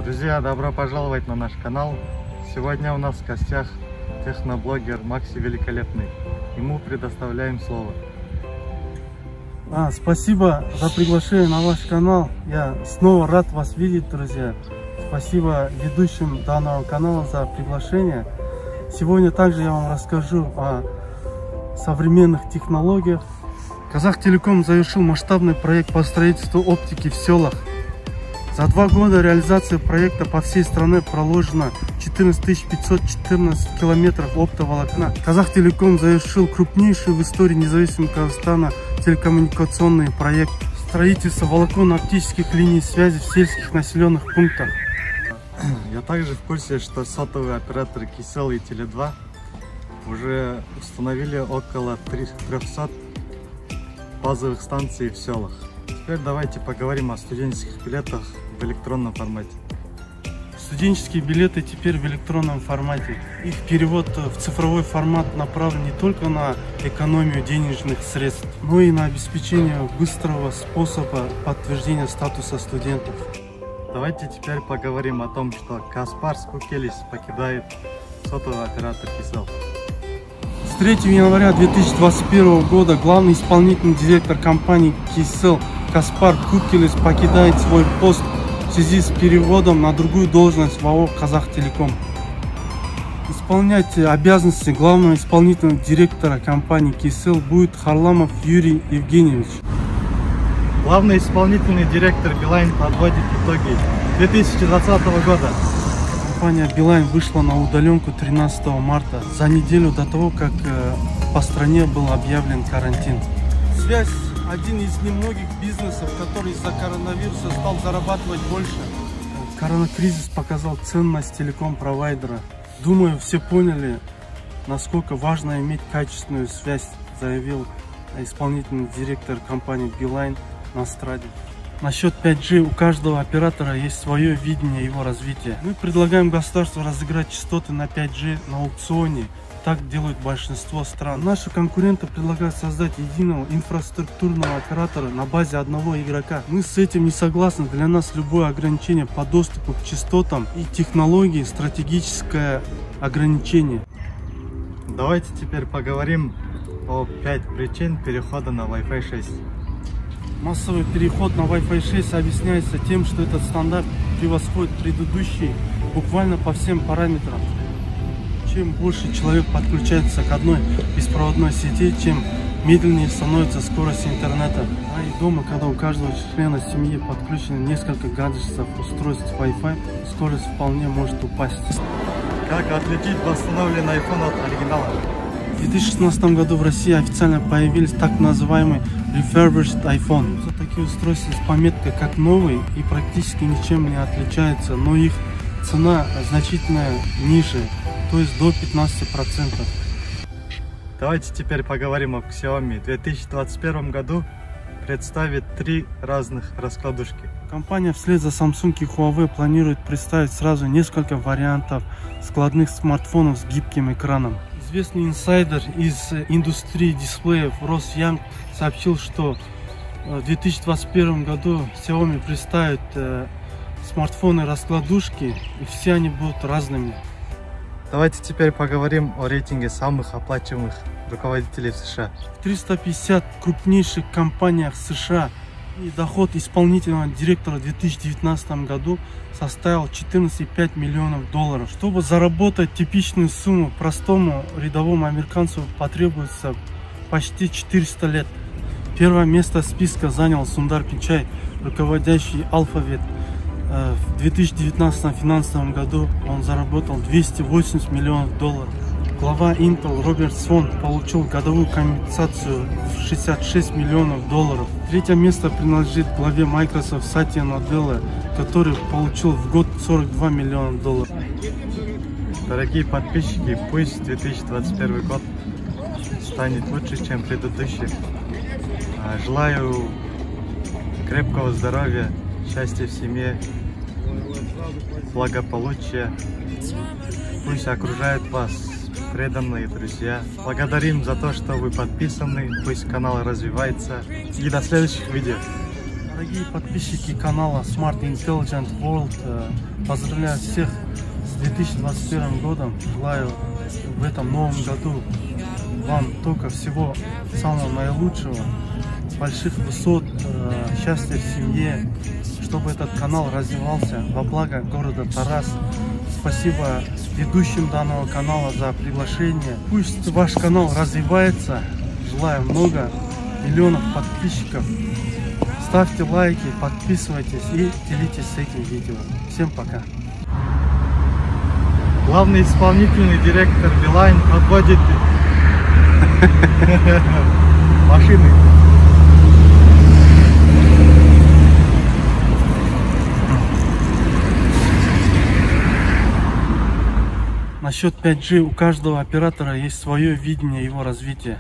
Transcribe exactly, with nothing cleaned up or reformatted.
Друзья, добро пожаловать на наш канал. Сегодня у нас в гостях техноблогер Макси Великолепный. Ему предоставляем слово. А, спасибо за приглашение на ваш канал. Я снова рад вас видеть, друзья. Спасибо ведущим данного канала за приглашение. Сегодня также я вам расскажу о современных технологиях. Казахтелеком завершил масштабный проект по строительству оптики в селах. За два года реализации проекта по всей стране проложено четырнадцать тысяч пятьсот четырнадцать километров оптоволокна. Казахтелеком завершил крупнейший в истории независимого Казахстана телекоммуникационный проект строительства волоконно-оптических линий связи в сельских населенных пунктах. Я также в курсе, что сотовые операторы Кселл и Теле два уже установили около трёхсот базовых станций в селах. Теперь давайте поговорим о студенческих билетах в электронном формате. Студенческие билеты теперь в электронном формате. Их перевод в цифровой формат направлен не только на экономию денежных средств, но и на обеспечение быстрого способа подтверждения статуса студентов. Давайте теперь поговорим о том, что Каспар Скукелис покидает сотовый оператор Кселл. С третьего января две тысячи двадцать первого года главный исполнительный директор компании Кселл Каспар Скукелис покидает свой пост в связи с переводом на другую должность в АО Казахтелеком. Исполнять обязанности главного исполнительного директора компании Кселл будет Харламов Юрий Евгеньевич. Главный исполнительный директор Билайн подводит итоги две тысячи двадцатого года. Компания Билайн вышла на удаленку тринадцатого марта, за неделю до того, как э, по стране был объявлен карантин. Связь – один из немногих бизнесов, который из-за коронавируса стал зарабатывать больше. Коронакризис показал ценность телеком-провайдера. Думаю, все поняли, насколько важно иметь качественную связь, заявил исполнительный директор компании Билайн на Страде. Насчет пять джи у каждого оператора есть свое видение его развития. Мы предлагаем государству разыграть частоты на пять джи на аукционе. Так делают большинство стран. Наши конкуренты предлагают создать единого инфраструктурного оператора на базе одного игрока. Мы с этим не согласны. Для нас любое ограничение по доступу к частотам и технологии – стратегическое ограничение. Давайте теперь поговорим о пяти причин перехода на Wi-Fi шесть. Массовый переход на Wi-Fi шесть объясняется тем, что этот стандарт превосходит предыдущий буквально по всем параметрам. Чем больше человек подключается к одной беспроводной сети, чем медленнее становится скорость интернета. А и дома, когда у каждого члена семьи подключено несколько гаджетов устройств Wi-Fi, скорость вполне может упасть. Как отличить восстановленный iPhone от оригинала? В две тысячи шестнадцатом году в России официально появились так называемые refurbished iPhone. Это такие устройства с пометкой как новый и практически ничем не отличаются, но их цена значительно ниже, то есть до пятнадцати процентов. Давайте теперь поговорим об Xiaomi. В две тысячи двадцать первом году представит три разных раскладушки. Компания вслед за Samsung и Huawei планирует представить сразу несколько вариантов складных смартфонов с гибким экраном. Известный инсайдер из индустрии дисплеев Рос Янг сообщил, что в две тысячи двадцать первом году Xiaomi представит э, смартфоны-раскладушки, и все они будут разными. Давайте теперь поговорим о рейтинге самых оплачиваемых руководителей в США. В триста пятидесяти крупнейших компаниях США и доход исполнительного директора в две тысячи девятнадцатом году составил четырнадцать и пять миллионов долларов. Чтобы заработать типичную сумму простому рядовому американцу потребуется почти четыреста лет. Первое место списка занял Сундар Пичай, руководящий Alphabet. В две тысячи девятнадцатом финансовом году он заработал двести восемьдесят миллионов долларов. Глава Intel Роберт Свон получил годовую компенсацию в шестьдесят шесть миллионов долларов. Третье место принадлежит главе Microsoft Сатья Наделла, который получил в год сорок два миллиона долларов. Дорогие подписчики, пусть две тысячи двадцать первый год станет лучше, чем предыдущий. Желаю крепкого здоровья, счастья в семье, благополучия. Пусть окружают вас преданные друзья. Благодарим за то, что вы подписаны. Пусть канал развивается. И до следующих видео. Дорогие подписчики канала Smart Intelligent World, поздравляю всех с две тысячи двадцать первым годом. Желаю в этом новом году вам только всего самого наилучшего, больших высот, счастья в семье, чтобы этот канал развивался во благо города Тарас. Спасибо ведущим данного канала за приглашение. Пусть ваш канал развивается. Желаю много миллионов подписчиков. Ставьте лайки, подписывайтесь и делитесь с этим видео. Всем пока. Главный исполнительный директор Билайн подводит машины. Насчет пять джи у каждого оператора есть свое видение его развития.